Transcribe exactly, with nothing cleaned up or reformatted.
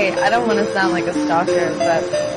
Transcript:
I don't want to sound like a stalker, but